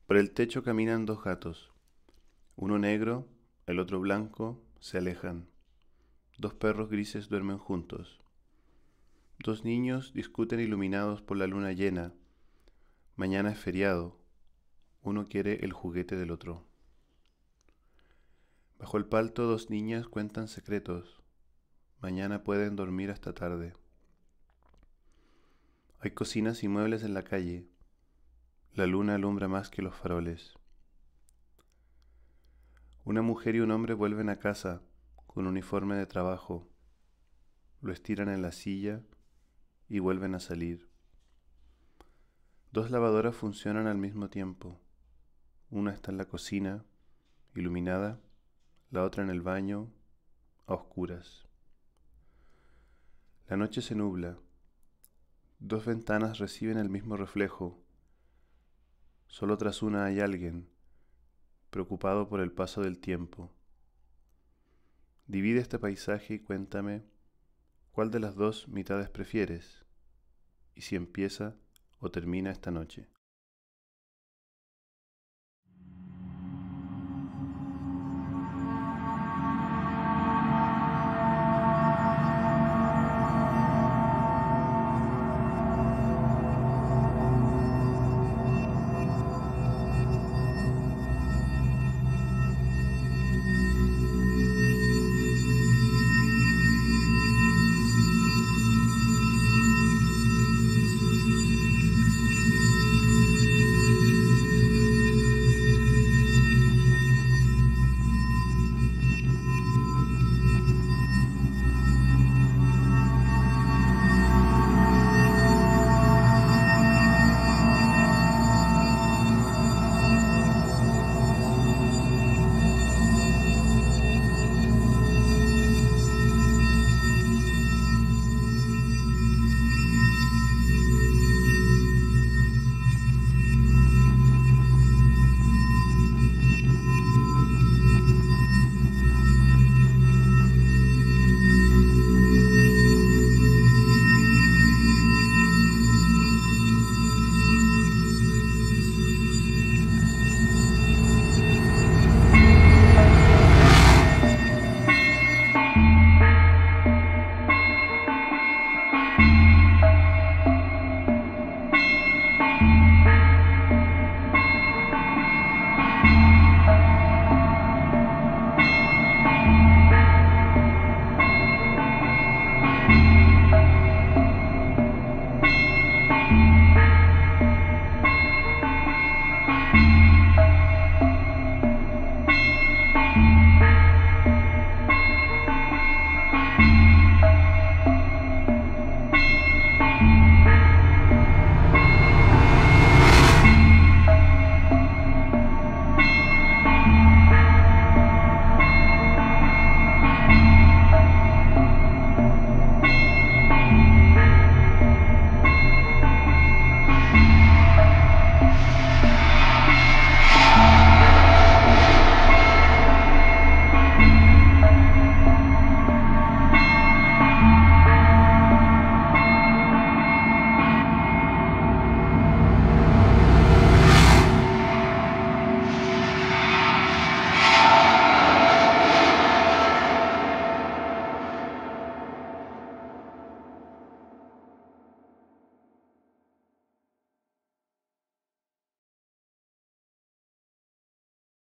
Por el techo caminan dos gatos, uno negro, el otro blanco, se alejan. Dos perros grises duermen juntos. Dos niños discuten iluminados por la luna llena. Mañana es feriado. Uno quiere el juguete del otro. Bajo el palto dos niñas cuentan secretos. Mañana pueden dormir hasta tarde. Hay cocinas y muebles en la calle. La luna alumbra más que los faroles. Una mujer y un hombre vuelven a casa con uniforme de trabajo. Lo estiran en la silla y vuelven a salir. Dos lavadoras funcionan al mismo tiempo. Una está en la cocina, iluminada, la otra en el baño, a oscuras. La noche se nubla. Dos ventanas reciben el mismo reflejo. Solo tras una hay alguien, preocupado por el paso del tiempo. Divide este paisaje y cuéntame cuál de las dos mitades prefieres, y si empieza o termina esta noche.